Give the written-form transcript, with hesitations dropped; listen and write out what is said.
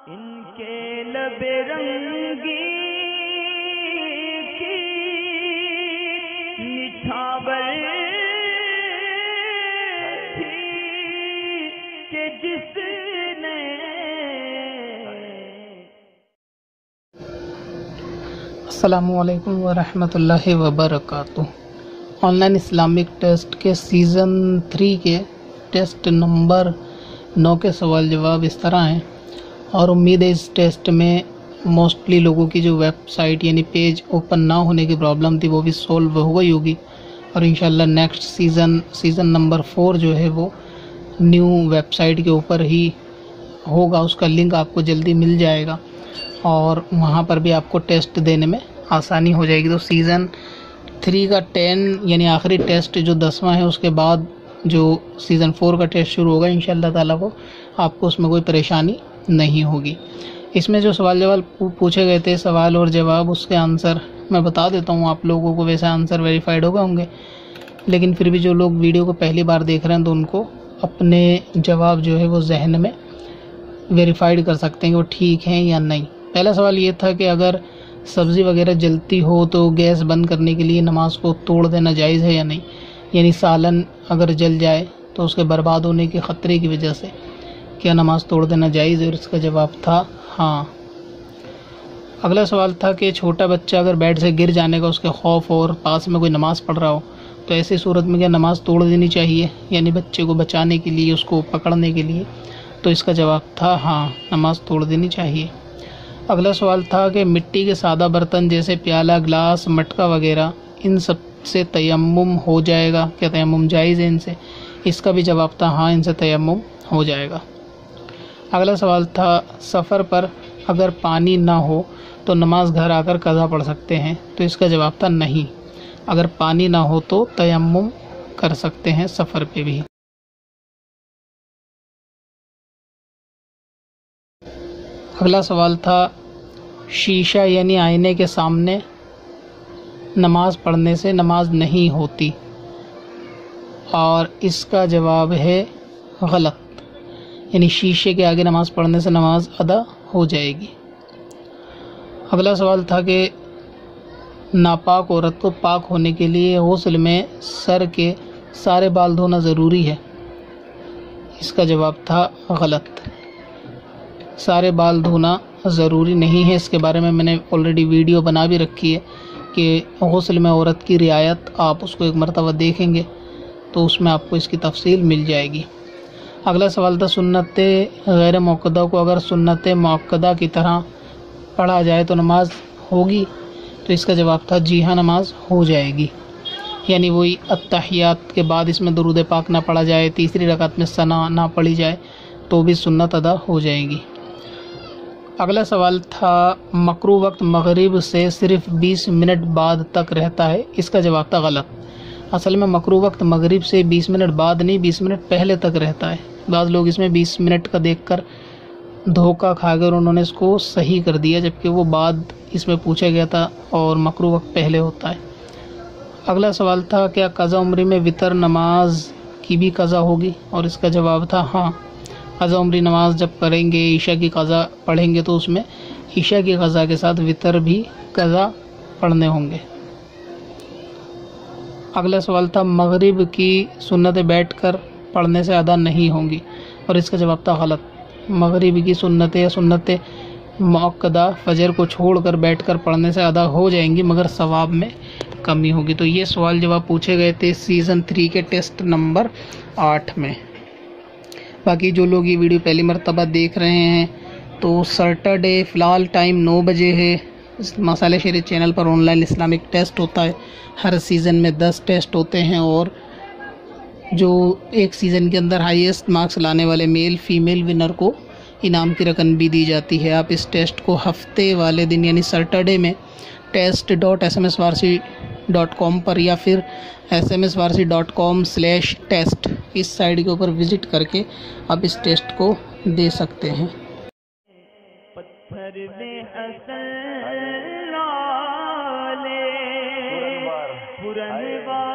ان کے لب رنگی کی نچھاور تھی کہ جس نے السلام علیکم ورحمۃ اللہ وبرکاتہ۔ آن لائن اسلامک ٹیسٹ کے سیزن 3 کے ٹیسٹ نمبر 9 کے سوال جواب اس طرح ہیں، اور امید ہے اس ٹیسٹ میں موسٹلی لوگوں کی جو ویب سائٹ یعنی پیج اوپن نہ ہونے کی پرابلم تھی وہ بھی سولو ہو گئی ہوگی، اور انشاءاللہ نیکسٹ سیزن نمبر 4 جو ہے وہ نیو ویب سائٹ کے اوپر ہی ہوگا، اس کا لنک آپ کو جلدی مل جائے گا اور وہاں پر بھی آپ کو ٹیسٹ دینے میں آسانی ہو جائے گی۔ تو سیزن 3 کا 10 یعنی آخری ٹیسٹ جو 10واں ہے، اس کے بعد جو سیزن 4 کا ٹیسٹ شروع ہوگا انشاءاللہ تعالیٰ کو آپ کو اس میں کوئی پریشانی نہیں ہوگی۔ اس میں جو سوال جواب پوچھے گئے تھے، سوال اور جواب، اس کے آنسر میں بتا دیتا ہوں آپ لوگوں کو۔ ویسے آنسر ویریفائڈ ہو گئے ہوں گے، لیکن پھر بھی جو لوگ ویڈیو کو پہلی بار دیکھ رہے ہیں تو ان کو اپنے جواب جو ہے وہ ذہن میں ویریفائڈ کر سکتے ہیں کہ وہ ٹھیک ہیں یا نہیں۔ پہلا سوال یہ تھا کہ اگر سبزی وغیرہ جلتی ہو تو گیس بند کرنے کے لیے نماز کو توڑ دینا جائز ہے یا نہیں، یعنی سالن اگر جل جائے تو اس کے برباد ہونے کے خطرے کی وجہ سے کیا نماز توڑ دینا جائز ہے، اور اس کا جواب تھا ہاں۔ اگلا سوال تھا کہ چھوٹا بچہ اگر بیڈ سے گر جانے کا اس کے خوف اور پاس میں کوئی نماز پڑھ رہا ہو تو ایسی صورت میں کیا نماز توڑ دینی چاہیے، یعنی بچے کو بچانے کے لیے، اس کو پکڑنے کے لیے، تو اس کا جواب تھا ہاں، نماز توڑ دینی چاہیے۔ اگلا سوال تھا کہ مٹی کے سادہ برتن جیسے پیالہ، گلاس، مٹکا وغیرہ، ان سب سے تیمم ہو جائے گا، کیا تیمم جائز ہے ان سے؟ اس کا بھی جواب تھا ہاں، ان سے تیمم ہو جائے گا۔ اگلا سوال تھا سفر پر اگر پانی نہ ہو تو نماز گھر آ کر قضا پڑھ سکتے ہیں، تو اس کا جواب تھا نہیں، اگر پانی نہ ہو تو تیمم کر سکتے ہیں سفر پہ بھی۔ اگلا سوال تھا شیشہ یعنی آئینے کے سامنے نماز پڑھنے سے نماز نہیں ہوتی، اور اس کا جواب ہے غلط، یعنی شیشے کے آگے نماز پڑھنے سے نماز ادا ہو جائے گی۔ اگلا سوال تھا کہ ناپاک عورت کو پاک ہونے کے لیے غسل میں سر کے سارے بال دھونا ضروری ہے، اس کا جواب تھا غلط، سارے بال دھونا ضروری نہیں ہے۔ اس کے بارے میں نے آلریڈی ویڈیو بنا بھی رکھی ہے کہ غسل میں عورت کی رعایت، آپ اس کو ایک مرتبہ دیکھیں گے تو اس میں آپ کو اس کی تفصیل مل جائے گی۔ اگلا سوال تھا سنت غیر موقدہ کو اگر سنت موقدہ کی طرح پڑھا جائے تو نماز ہوگی، تو اس کا جواب تھا جی ہاں، نماز ہو جائے گی، یعنی وہی اتحیات کے بعد اس میں درود پاک نہ پڑھا جائے، تیسری رکعت میں ثنا نہ پڑھی جائے تو بھی سنت ادا ہو جائے گی۔ اگلا سوال تھا مکروہ وقت مغرب سے صرف 20 منٹ بعد تک رہتا ہے، اس کا جواب تھا غلط، اصل میں مکروہ وقت مغرب سے 20 منٹ بعد نہیں، 20 منٹ پہلے تک رہتا ہے۔ بعض لوگ اس میں 20 منٹ کا دیکھ کر دھوکہ کھا گئے اور انہوں نے اس کو صحیح کر دیا، جبکہ وہ بعد اس میں پوچھا گیا تھا اور مکروہ وقت پہلے ہوتا ہے۔ اگلا سوال تھا کیا قضا عمری میں وتر نماز کی بھی قضا ہوگی، اور اس کا جواب تھا ہاں، قضا عمری نماز جب کریں گے، عشاء کی قضا پڑھیں گے تو اس میں عشاء کی قضا کے ساتھ وتر بھی قضا پڑھنے ہوں گے۔ اگلا سوال تھا مغرب کی سنتیں بیٹھ کر پڑھنے سے ادا نہیں ہوں گی، اور اس کا جواب تھا غلط، مغرب کی سنتیں یا سنت مؤکدہ فجر کو چھوڑ کر بیٹھ کر پڑھنے سے ادا ہو جائیں گی، مگر ثواب میں کمی ہوگی۔ تو یہ سوال جواب پوچھے گئے تھے سیزن 3 کے ٹیسٹ نمبر 8 میں۔ باقی جو لوگ یہ ویڈیو پہلی مرتبہ دیکھ رہے ہیں تو سیٹرڈے فی الحال ٹائم 9 بجے ہے، مسالہ شریعت چینل پر آن لائن اسلامک ٹیسٹ ہوتا ہے، ہر سیزن میں 10 ٹیسٹ ہوتے ہیں، اور جو ایک سیزن کے اندر ہائیسٹ مارکس لانے والے میل فیمیل ونر کو انعام کی رقم بھی دی جاتی ہے۔ آپ اس ٹیسٹ کو ہفتے والے دن یعنی سیٹرڈے میں test.smswarsi.com پر یا پھر smswarsi.com/test اس سائٹ کے اوپر وزٹ کر کے آپ اس ٹیسٹ کو دے سکتے ہیں۔ پتھر میں حسن لالے پرنوار